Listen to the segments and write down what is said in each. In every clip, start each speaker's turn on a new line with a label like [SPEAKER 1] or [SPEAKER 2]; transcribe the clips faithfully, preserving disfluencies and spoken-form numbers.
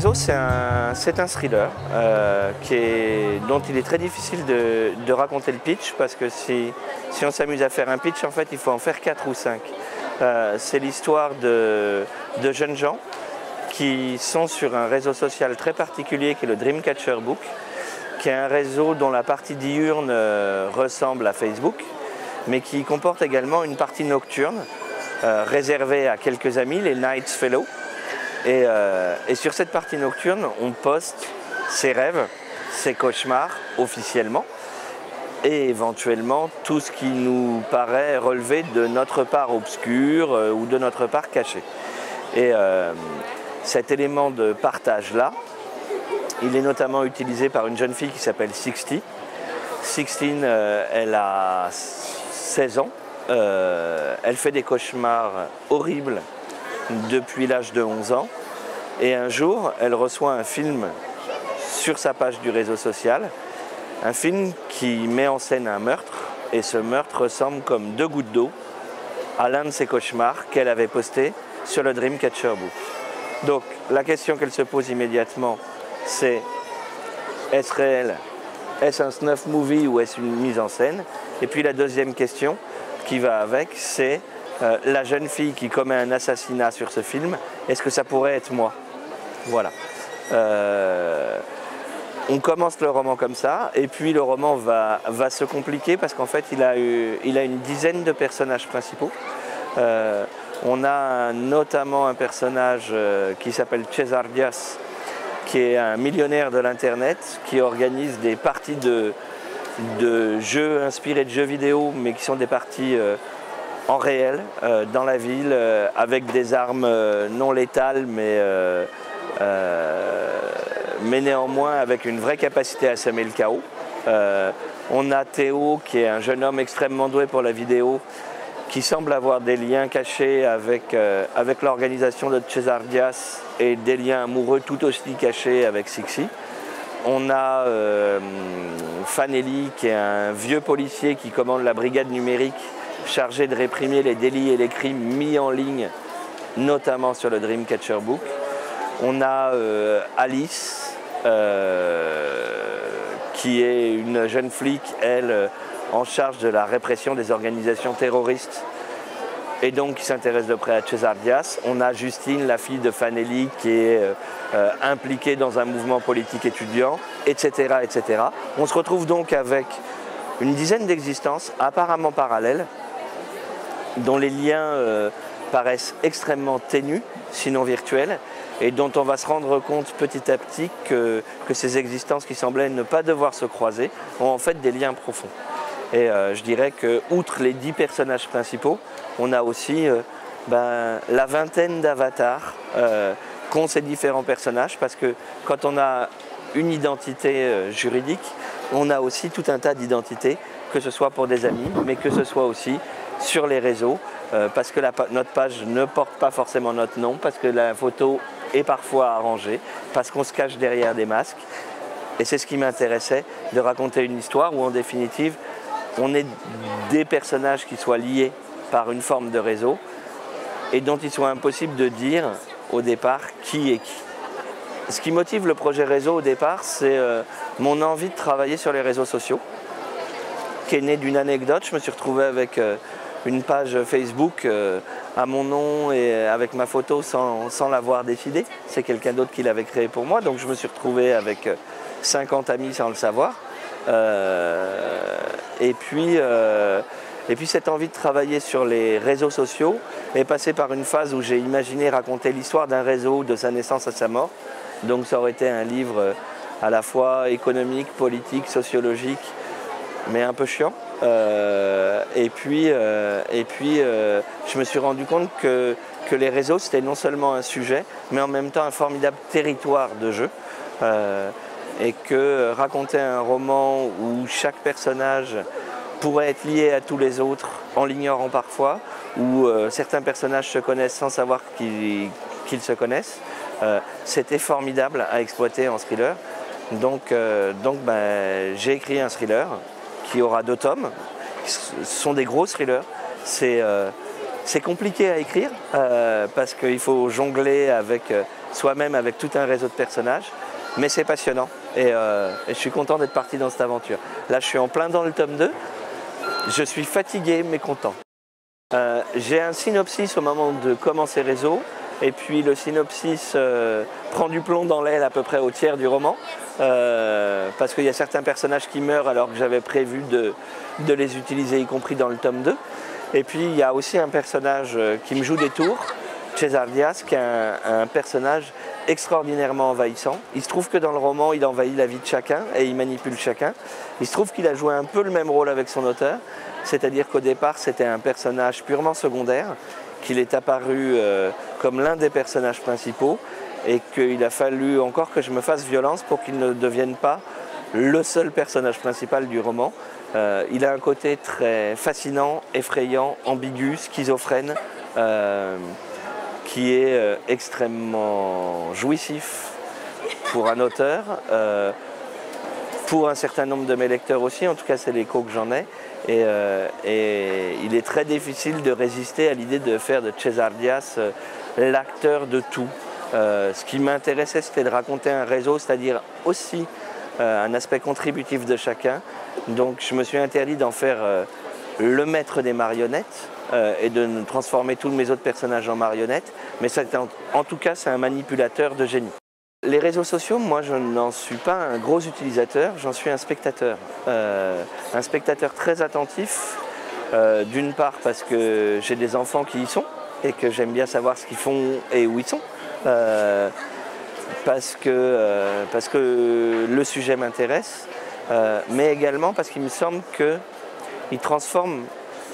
[SPEAKER 1] Réseau, c'est un, c'est un thriller euh, qui est, dont il est très difficile de, de raconter le pitch parce que si, si on s'amuse à faire un pitch, en fait, il faut en faire quatre ou cinq. Euh, c'est l'histoire de, de jeunes gens qui sont sur un réseau social très particulier qui est le Dreamcatcher Book, qui est un réseau dont la partie diurne euh, ressemble à Facebook, mais qui comporte également une partie nocturne euh, réservée à quelques amis, les Night Fellows. Et, euh, et sur cette partie nocturne, on poste ses rêves, ses cauchemars officiellement, et éventuellement tout ce qui nous paraît relever de notre part obscure euh, ou de notre part cachée. Et euh, cet élément de partage-là, il est notamment utilisé par une jeune fille qui s'appelle Sixty. Sixtine, euh, elle a seize ans, euh, elle fait des cauchemars horribles depuis l'âge de onze ans, et un jour elle reçoit un film sur sa page du réseau social, un film qui met en scène un meurtre, et ce meurtre ressemble comme deux gouttes d'eau à l'un de ses cauchemars qu'elle avait posté sur le Dreamcatcher Book. Donc la question qu'elle se pose immédiatement, c'est est-ce réel, est-ce un snuff movie ou est-ce une mise en scène? Et puis la deuxième question qui va avec, c'est Euh, la jeune fille qui commet un assassinat sur ce film, est-ce que ça pourrait être moi? Voilà. Euh, on commence le roman comme ça, et puis le roman va, va se compliquer parce qu'en fait il a, eu, il a une dizaine de personnages principaux. Euh, on a notamment un personnage euh, qui s'appelle César Diaz, qui est un millionnaire de l'internet, qui organise des parties de, de jeux inspirés de jeux vidéo, mais qui sont des parties euh, en réel, euh, dans la ville, euh, avec des armes euh, non létales, mais, euh, euh, mais néanmoins avec une vraie capacité à semer le chaos. Euh, on a Théo, qui est un jeune homme extrêmement doué pour la vidéo, qui semble avoir des liens cachés avec, euh, avec l'organisation de César Diaz et des liens amoureux tout aussi cachés avec Sixty. On a euh, Fanelli, qui est un vieux policier qui commande la brigade numérique chargé de réprimer les délits et les crimes mis en ligne, notamment sur le Dreamcatcher Book. On a euh, Alice, euh, qui est une jeune flic, elle, en charge de la répression des organisations terroristes, et donc qui s'intéresse de près à César Diaz. On a Justine, la fille de Fanelli, qui est euh, impliquée dans un mouvement politique étudiant, et cetera, et cetera. On se retrouve donc avec une dizaine d'existences apparemment parallèles, dont les liens euh, paraissent extrêmement ténus, sinon virtuels, et dont on va se rendre compte petit à petit que, que ces existences qui semblaient ne pas devoir se croiser ont en fait des liens profonds. Et euh, je dirais que, outre les dix personnages principaux, on a aussi euh, ben, la vingtaine d'avatars euh, qu'ont ces différents personnages, parce que quand on a une identité euh, juridique, on a aussi tout un tas d'identités, que ce soit pour des amis, mais que ce soit aussi sur les réseaux, euh, parce que la, notre page ne porte pas forcément notre nom, parce que la photo est parfois arrangée, parce qu'on se cache derrière des masques. Et c'est ce qui m'intéressait, de raconter une histoire où en définitive, on est des personnages qui soient liés par une forme de réseau et dont il soit impossible de dire au départ qui est qui. Ce qui motive le projet réseau au départ, c'est euh, mon envie de travailler sur les réseaux sociaux, qui est né d'une anecdote. Je me suis retrouvé avec euh, une page Facebook euh, à mon nom et avec ma photo sans, sans l'avoir décidé. C'est quelqu'un d'autre qui l'avait créé pour moi, donc je me suis retrouvé avec euh, cinquante amis sans le savoir. Euh, et, puis, euh, et puis cette envie de travailler sur les réseaux sociaux est passée par une phase où j'ai imaginé raconter l'histoire d'un réseau de sa naissance à sa mort. Donc ça aurait été un livre à la fois économique, politique, sociologique, mais un peu chiant. Euh, et puis, euh, et puis euh, je me suis rendu compte que, que les réseaux, c'était non seulement un sujet, mais en même temps un formidable territoire de jeu. Euh, et que raconter un roman où chaque personnage pourrait être lié à tous les autres en l'ignorant parfois, où euh, certains personnages se connaissent sans savoir qu'ils, qu'ils se connaissent, euh, c'était formidable à exploiter en thriller. Donc, euh, donc ben, j'ai écrit un thriller qui aura deux tomes. Ce sont des gros thrillers. C'est euh, compliqué à écrire euh, parce qu'il faut jongler avec euh, soi-même avec tout un réseau de personnages. Mais c'est passionnant et, euh, et je suis content d'être parti dans cette aventure. Là, je suis en plein dans le tome deux. Je suis fatigué mais content. Euh, j'ai un synopsis au moment de commencer Réseau. Et puis le synopsis euh, prend du plomb dans l'aile à peu près au tiers du roman. Euh, parce qu'il y a certains personnages qui meurent alors que j'avais prévu de, de les utiliser, y compris dans le tome deux. Et puis il y a aussi un personnage qui me joue des tours, César Diaz, qui est un, un personnage extraordinairement envahissant. Il se trouve que dans le roman, il envahit la vie de chacun et il manipule chacun. Il se trouve qu'il a joué un peu le même rôle avec son auteur, c'est-à-dire qu'au départ, c'était un personnage purement secondaire, qu'il est apparu euh, comme l'un des personnages principaux et qu'il a fallu encore que je me fasse violence pour qu'il ne devienne pas le seul personnage principal du roman. Euh, il a un côté très fascinant, effrayant, ambigu, schizophrène, euh, qui est euh, extrêmement jouissif pour un auteur, euh, pour un certain nombre de mes lecteurs aussi, en tout cas c'est l'écho que j'en ai, et, euh, et il est très difficile de résister à l'idée de faire de César Diaz euh, l'acteur de tout. Euh, ce qui m'intéressait, c'était de raconter un réseau, c'est-à-dire aussi euh, un aspect contributif de chacun, donc je me suis interdit d'en faire euh, le maître des marionnettes, Euh, et de transformer tous mes autres personnages en marionnettes, mais en, en tout cas c'est un manipulateur de génie. Les réseaux sociaux, moi je n'en suis pas un gros utilisateur, j'en suis un spectateur. Euh, un spectateur très attentif, euh, d'une part parce que j'ai des enfants qui y sont et que j'aime bien savoir ce qu'ils font et où ils sont, euh, parce, que, euh, parce que le sujet m'intéresse, euh, mais également parce qu'il me semble qu'il transforme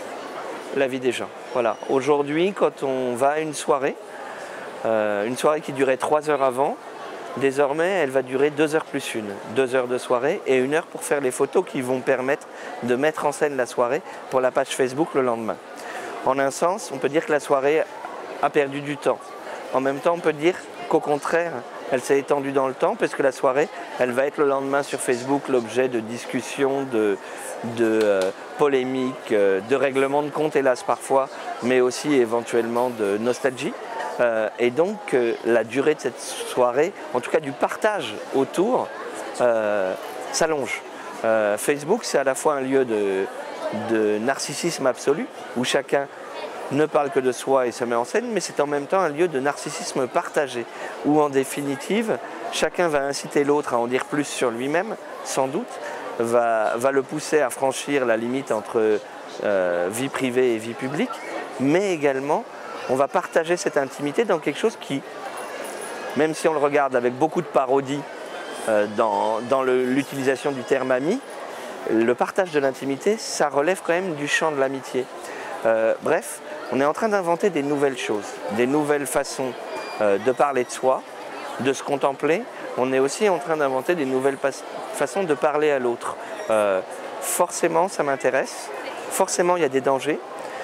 [SPEAKER 1] la vie des gens. Voilà. Aujourd'hui, quand on va à une soirée, euh, une soirée qui durait trois heures avant, désormais elle va durer deux heures plus une. Deux heures de soirée et une heure pour faire les photos qui vont permettre de mettre en scène la soirée pour la page Facebook le lendemain. En un sens, on peut dire que la soirée a perdu du temps. En même temps, on peut dire qu'au contraire, elle s'est étendue dans le temps parce que la soirée, elle va être le lendemain sur Facebook l'objet de discussions, de, de euh, polémiques, euh, de règlements de compte hélas parfois, mais aussi éventuellement de nostalgie. Euh, et donc euh, la durée de cette soirée, en tout cas du partage autour, euh, s'allonge. Euh, Facebook, c'est à la fois un lieu de, de narcissisme absolu, où chacun ne parle que de soi et se met en scène, mais c'est en même temps un lieu de narcissisme partagé, où en définitive, chacun va inciter l'autre à en dire plus sur lui-même, sans doute, va, va le pousser à franchir la limite entre euh, vie privée et vie publique, mais également, on va partager cette intimité dans quelque chose qui, même si on le regarde avec beaucoup de parodie euh, dans, dans l'utilisation du terme ami, le partage de l'intimité, ça relève quand même du champ de l'amitié. Euh, bref, on est en train d'inventer des nouvelles choses, des nouvelles façons euh, de parler de soi, de se contempler. On est aussi en train d'inventer des nouvelles façons de parler à l'autre. Euh, forcément, ça m'intéresse. Forcément, il y a des dangers.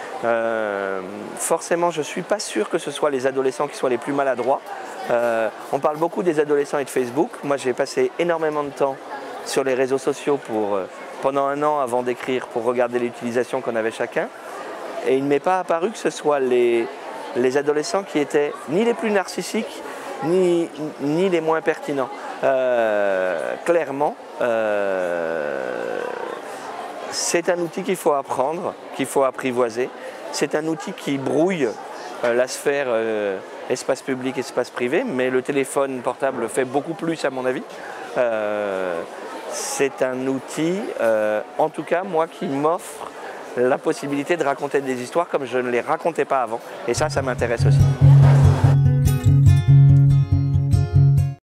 [SPEAKER 1] Euh, forcément, je ne suis pas sûr que ce soit les adolescents qui soient les plus maladroits. Euh, on parle beaucoup des adolescents et de Facebook. Moi, j'ai passé énormément de temps sur les réseaux sociaux pour, euh, pendant un an avant d'écrire, pour regarder l'utilisation qu'on avait chacun. Et il ne m'est pas apparu que ce soit les, les adolescents qui étaient ni les plus narcissiques, ni, ni les moins pertinents. Euh, clairement, euh, c'est un outil qu'il faut apprendre, qu'il faut apprivoiser. C'est un outil qui brouille euh, la sphère euh, espace public, espace privé, mais le téléphone portable fait beaucoup plus à mon avis. Euh, c'est un outil, euh, en tout cas moi, qui m'offre la possibilité de raconter des histoires comme je ne les racontais pas avant. Et ça, ça m'intéresse aussi.